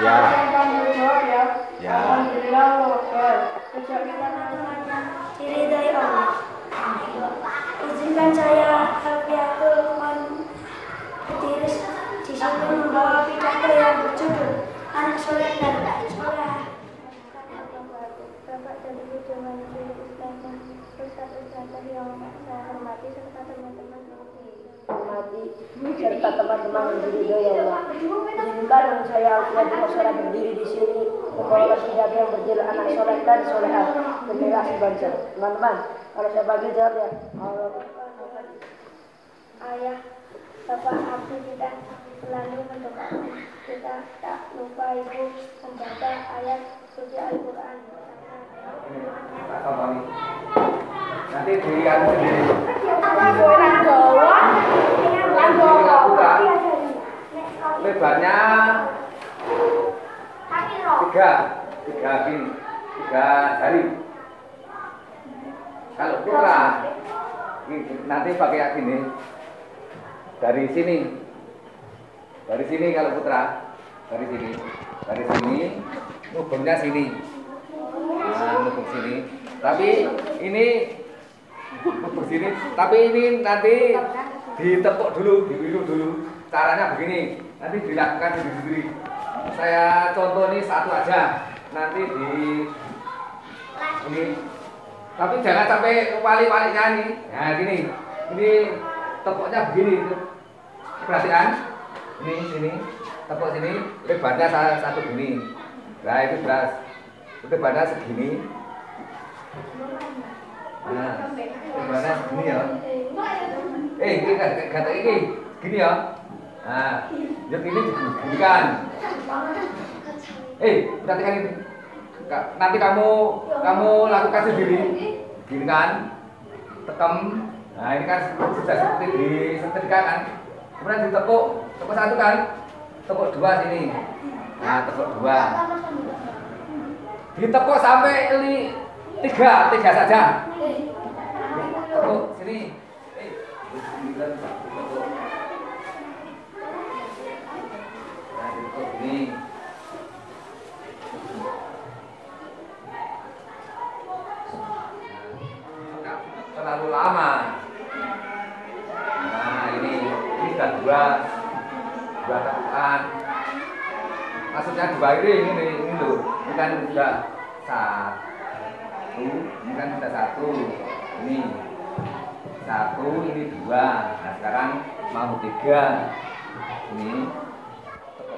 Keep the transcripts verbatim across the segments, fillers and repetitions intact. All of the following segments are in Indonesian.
Ya. Ya. Ya. Alhamdulillah wakil. Sejak kita namanya diridhai Allah. Izinkan saya Hafiatul berdiri di sini membawa pidato yang berjudul Anak Soleh dan Soleh. Bapak dan Ibu Dewan Juri Ustazah, Ustaz-Ustazah yang saya hormati serta teman-teman hormati serta teman-teman yang diridhoi Allah. Izinkan saya Alfiatul Soleh berdiri di sini membawa pidato yang berjudul Anak Soleh dan Solehah generasi bangsa. Teman-teman, kalau saya bagi jawab ya. Allah, ayah, bapak abdi kita selalu mendoakan kita, tak lupa ibu membaca ayat suci Al-Quran. Nanti dilihat sendiri. Lebarnya tiga, tiga gini, tiga jari. Kalau putra nanti pakai yang gini. Dari sini, dari sini kalau putra, dari sini, dari sini, ngubungnya sini. Nah, ngubung sini. Tapi ini ngubung sini. Tapi ini nanti ditepuk dulu, dibiru dulu. Caranya begini. Nanti dilakukan sendiri-sendiri. Saya contoh nih satu aja. Nanti di ini. Tapi jangan sampai wali-walinya nih. Nah, gini. Ini tepuknya begini. Perhatikan. Ini sini. Tepuk sini. Lebarnya satu gini. Nah, itu beras. Lebarnya segini. Nah, lebarnya segini ya. Eh, ini kata ini gini ya. Nah, yuk ini diginikan. Eh, perhatikan ini. Nanti kamu kamu lakukan sendiri. Gini kan. Tekem. Nah, ini kan sudah seperti disetrika kan. Kemudian ditepuk, tepuk satu kan. Tepuk dua sini. Nah, tepuk dua. Ditepuk sampai li, tiga, tiga saja. Tepuk sini. Eh, tepuk. Nah, tepuk ini. Terlalu lama. Nah, ini ini sudah dua, dua tepukan. Maksudnya dua ini ini ini loh. Ini kan sudah satu, ini kan sudah satu, ini satu, ini dua. Nah, sekarang mau tiga. Ini tepuk.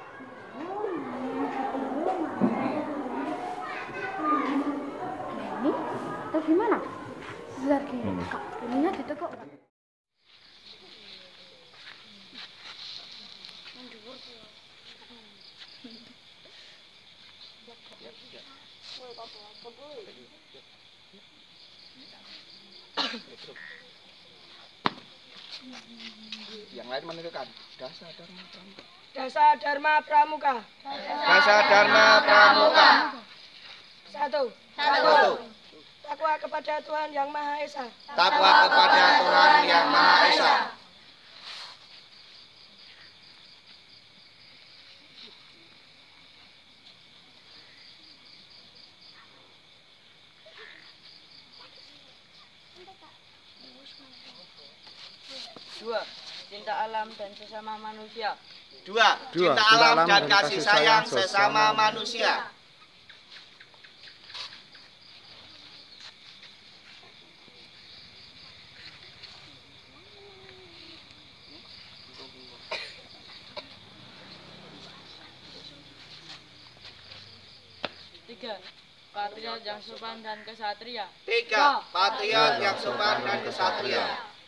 Ini atau gimana? Lagi kak, ininya ditekuk. Yang lain menentukan Dasa Dharma Pramuka. Dasa Dharma Pramuka. Dasa Dharma Pramuka. Satu. Satu. Takwa kepada Tuhan Yang Maha Esa. Takwa kepada Tuhan Yang Maha Esa. Dua, cinta alam dan sesama manusia. Dua, cinta alam dan kasih sayang sesama manusia. Tiga, patriot yang sopan dan kesatria. Tiga, patriot yang sopan dan kesatria.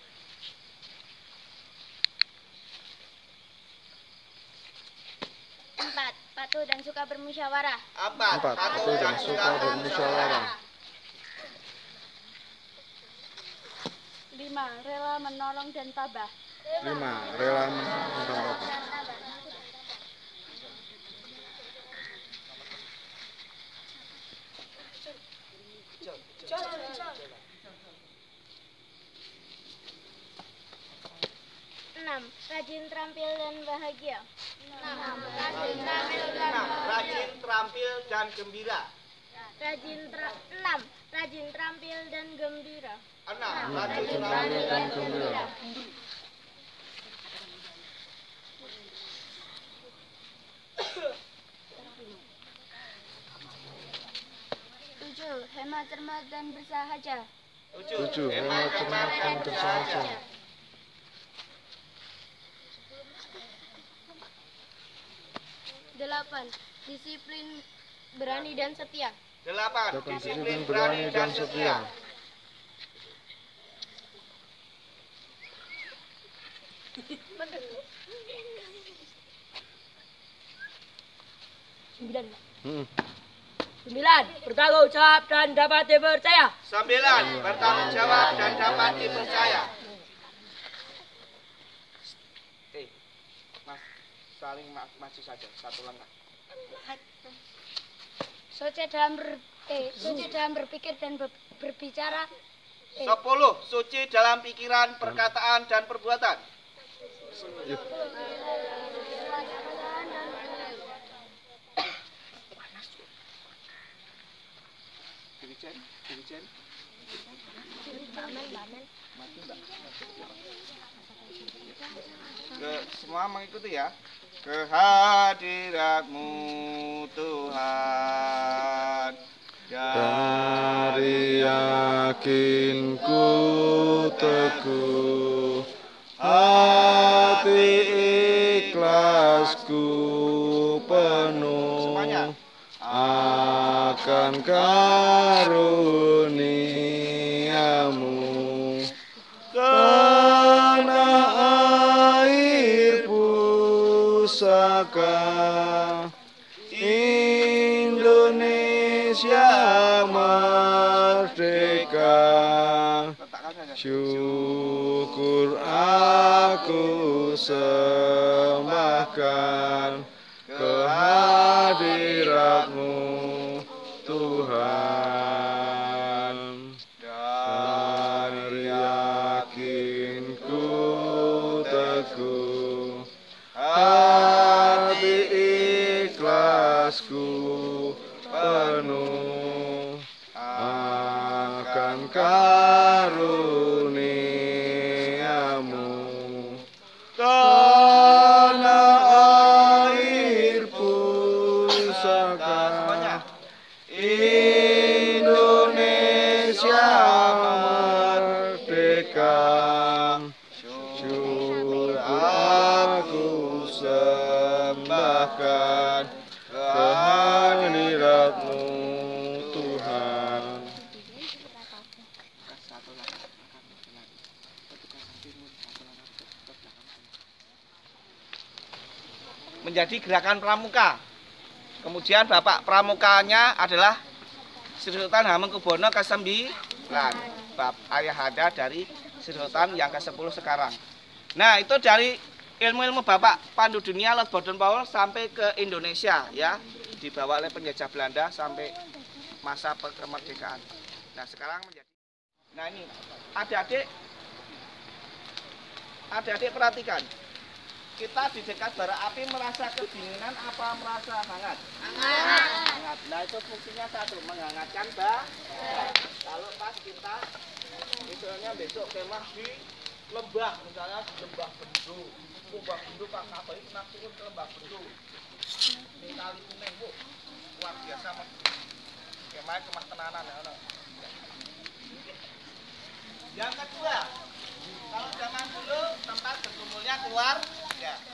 Empat, patuh dan suka bermusyawarah. Empat, patuh dan suka bermusyawarah. Lima, rela menolong dan tabah. Lima, rela menolong. Enam, rajin, terampil dan bahagia. enam. Rajin, terampil, dan gembira. Rajin tra- enam. Rajin, terampil, dan gembira. enam. Rajin, terampil, dan gembira. Tujuh. Hemat, cermat, dan bersahaja. tujuh. Hemat, cermat, dan bersahaja. Delapan. Disiplin, berani, dan setia. delapan. Disiplin, berani, dan setia. Sembilan. Hmm. Sembilan. Bertanggung jawab dan dapat dipercaya. Sembilan. Bertanggung jawab dan dapat dipercaya. Eh, mas, saling ma maju saja, satu langkah. Suci dalam ber, eh, suci dalam berpikir dan ber- berbicara. Eh, Sepuluh. Suci dalam pikiran, perkataan, dan perbuatan. Dirijen, dirijen. Ke semua mengikuti ya. Kehadiratmu Tuhan. Dari yakinku teguh, hati ikhlasku penuh Semuanya. akan karuniamu, karena air pusaka Indonesia merdeka. Syukur aku sembahkan kehadiratmu Tuhan. Dari yakinku teguh, hati ikhlasku penuh akan karuniamu, karena air pusaka Indonesia merdeka. Syukur aku sembahkan kehadiratmu Tuhan. Menjadi gerakan pramuka. Kemudian Bapak pramukanya adalah Sri Sultan Hamengkubuwono kesembilan, Bap ayahanda dari Sri Sultan yang kesepuluh sekarang. Nah, itu dari ilmu-ilmu Bapak Pandu Dunia Lord Bowden Powell sampai ke Indonesia ya, dibawa oleh penjajah Belanda sampai masa kemerdekaan. Nah, sekarang menjadi. Nah, ini adik-adik adik-adik perhatikan. Kita di dekat bara api merasa kedinginan apa merasa hangat? Hangat. Hangat. Nah, itu fungsinya satu, menghangatkan bah. Kalau pas kita misalnya besok kemah di lembah, misalnya di lembah Bendu, lembah Bendu Pak Kabari pernah turun ke lembah Bendu. Di Kali Kuning, Bu. Luar biasa Mas. Kemah kemah tenanan ya. Yang kedua, kalau zaman dulu tempat berkumpulnya keluar ya.